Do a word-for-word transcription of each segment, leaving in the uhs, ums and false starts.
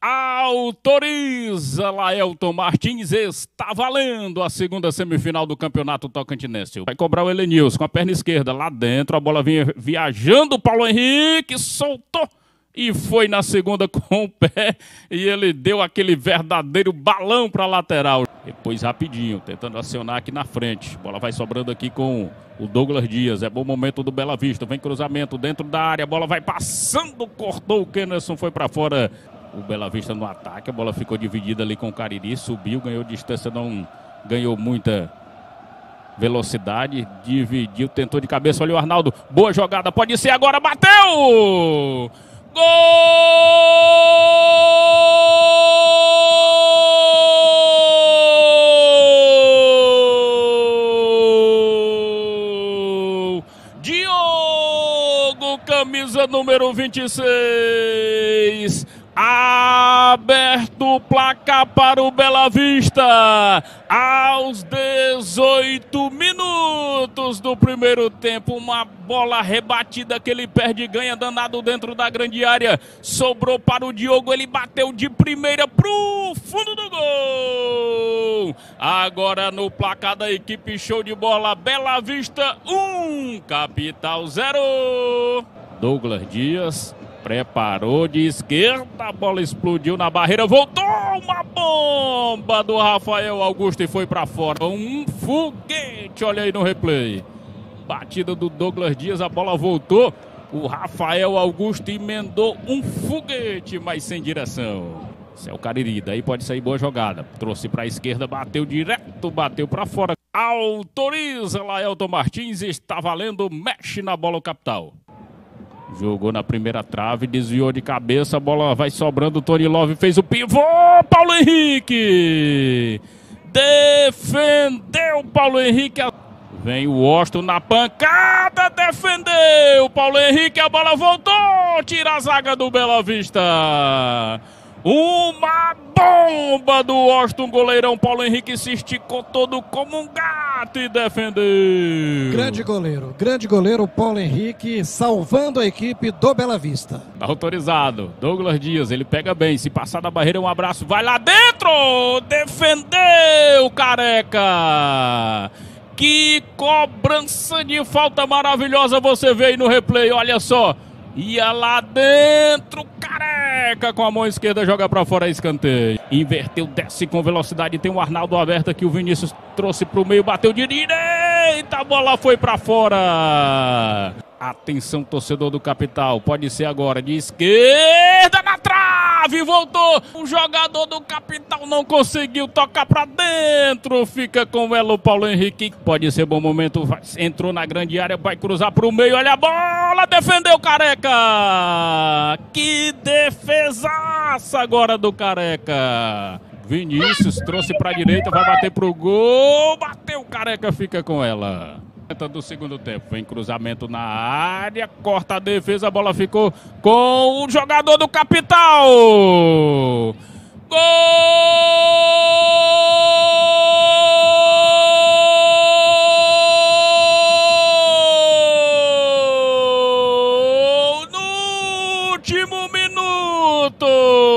Autoriza Laelton Martins, está valendo a segunda semifinal do Campeonato Tocantinense. Vai cobrar o Elenilson com a perna esquerda lá dentro, a bola vinha viajando, o Paulo Henrique soltou e foi na segunda com o pé e ele deu aquele verdadeiro balão para a lateral. Depois rapidinho, tentando acionar aqui na frente, a bola vai sobrando aqui com o Douglas Dias, é bom momento do Bela Vista, vem cruzamento dentro da área, a bola vai passando, cortou o Kennerson, foi para fora. O Bela Vista no ataque, a bola ficou dividida ali com o Cariri, subiu, ganhou distância, não ganhou muita velocidade, dividiu, tentou de cabeça, olha o Arnaldo, boa jogada, pode ser agora, bateu! Gol Diogo, camisa número vinte e seis. Aberto o placar para o Bela Vista aos dezoito minutos do primeiro tempo. Uma bola rebatida que ele perde e ganha danado dentro da grande área. Sobrou para o Diogo, ele bateu de primeira pro fundo do gol. Agora no placar da equipe show de bola, Bela Vista um, Capital zero. Douglas Dias preparou de esquerda, a bola explodiu na barreira, voltou uma bomba do Rafael Augusto e foi para fora. Um foguete, olha aí no replay. Batida do Douglas Dias, a bola voltou. O Rafael Augusto emendou um foguete, mas sem direção. Esse é o Cariri, daí pode sair boa jogada. Trouxe para a esquerda, bateu direto, bateu para fora. Autoriza Laelton Martins, está valendo, mexe na bola o Capital. Jogou na primeira trave, desviou de cabeça, a bola vai sobrando, o Tony Love fez o pivô, Paulo Henrique! Defendeu Paulo Henrique, vem o Washington na pancada, defendeu Paulo Henrique, a bola voltou, tira a zaga do Bela Vista. Uma bomba do Washington, goleirão Paulo Henrique se esticou todo como um gato e defendeu. Grande goleiro, grande goleiro Paulo Henrique salvando a equipe do Bela Vista. Tá autorizado, Douglas Dias, ele pega bem, se passar da barreira um abraço, vai lá dentro, defendeu Careca. Que cobrança de falta maravilhosa você vê aí no replay, olha só. Ia lá dentro, Careca com a mão esquerda, joga pra fora, escanteio. Inverteu, desce com velocidade, tem o Arnaldo aberto aqui, o Vinícius trouxe pro meio, bateu de direita, a bola foi pra fora. Atenção, torcedor do Capital, pode ser agora, de esquerda na trave, voltou. O jogador do Capital não conseguiu tocar pra dentro, fica com ela o Paulo Henrique. Pode ser bom momento, vai, entrou na grande área, vai cruzar pro meio, olha a bola, defendeu Careca. Que defesaça agora do Careca. Vinícius trouxe pra direita, vai bater pro gol, bateu, Careca fica com ela. Do segundo tempo, vem cruzamento na área, corta a defesa, a bola ficou com o jogador do Capital. Gol no último minuto.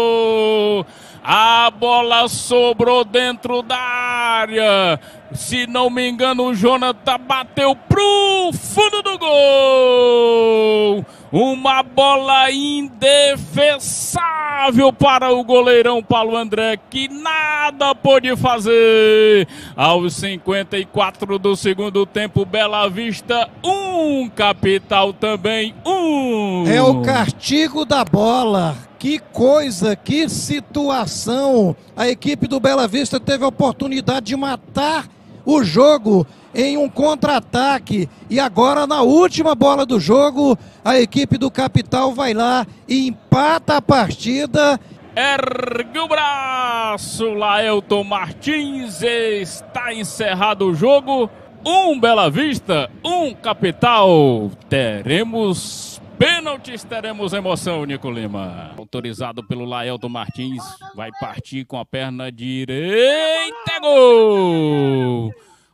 A bola sobrou dentro da área. Se não me engano, o Jonathan bateu pro fundo do gol. Uma bola indefensável para o goleirão Paulo André, que nada pôde fazer. Aos cinquenta e quatro do segundo tempo, Bela Vista um, Capital também um. É o castigo da bola. Que coisa, que situação. A equipe do Bela Vista teve a oportunidade de matar o jogo em um contra-ataque e agora na última bola do jogo a equipe do Capital vai lá e empata a partida. Ergue o braço, Laelton Martins, está encerrado o jogo. Um Bela Vista, um Capital. Teremos pênaltis, teremos emoção, Nico Lima. Autorizado pelo Laelton Martins, vai partir com a perna direita, gol!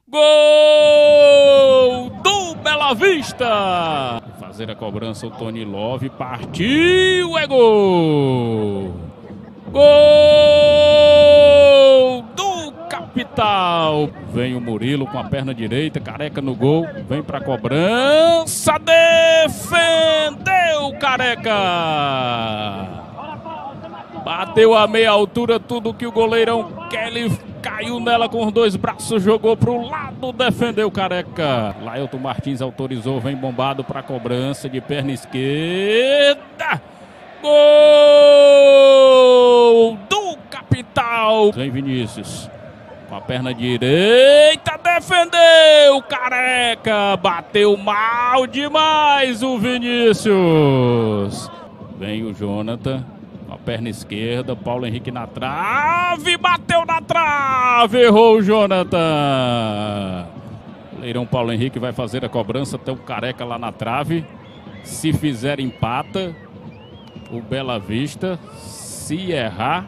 Gol do Bela Vista! Fazer a cobrança o Tony Love, partiu, é gol! Gol do Capital. Vem o Murilo com a perna direita, Careca no gol, vem pra cobrança, defendeu Careca. Bateu a meia altura, tudo que o goleirão Kelly caiu nela com os dois braços, jogou pro lado, defendeu Careca. Laelton Martins autorizou, vem bombado pra cobrança de perna esquerda. Gol do Capital. Vem Vinícius com a perna direita, defendeu Careca. Bateu mal demais o Vinícius. Vem o Jonathan. A perna esquerda, Paulo Henrique na trave, bateu na trave, errou o Jonathan. O goleirão Paulo Henrique vai fazer a cobrança, tem o Careca lá na trave. Se fizer, empata o Bela Vista. Se errar,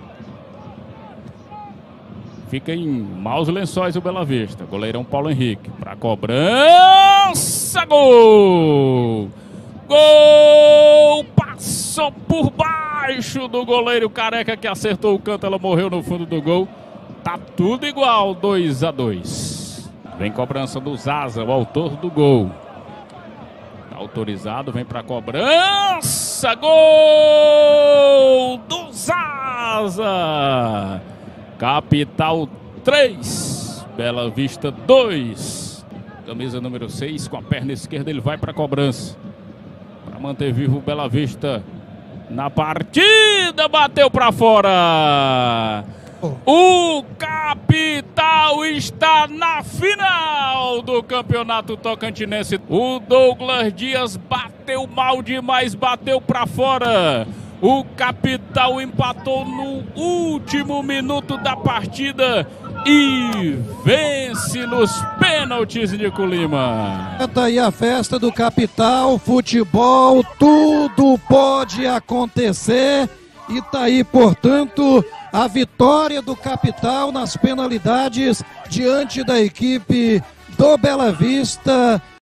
fica em maus lençóis o Bela Vista. Goleirão Paulo Henrique para cobrança, gol! Gol! Passou por baixo do goleiro Careca, que acertou o canto, ela morreu no fundo do gol. Tá tudo igual, dois a dois. Vem cobrança do Zaza, o autor do gol. Tá autorizado, vem pra cobrança. Gol do Zaza. Capital três, Bela Vista dois. Camisa número seis, com a perna esquerda ele vai pra cobrança. Para manter vivo o Bela Vista na partida, bateu para fora. O Capital está na final do Campeonato Tocantinense. O Douglas Dias bateu mal demais, bateu para fora. O Capital empatou no último minuto da partida e vence nos pênaltis, Nico Lima. Tá aí a festa do Capital, futebol, tudo pode acontecer. E tá aí, portanto, a vitória do Capital nas penalidades diante da equipe do Bela Vista.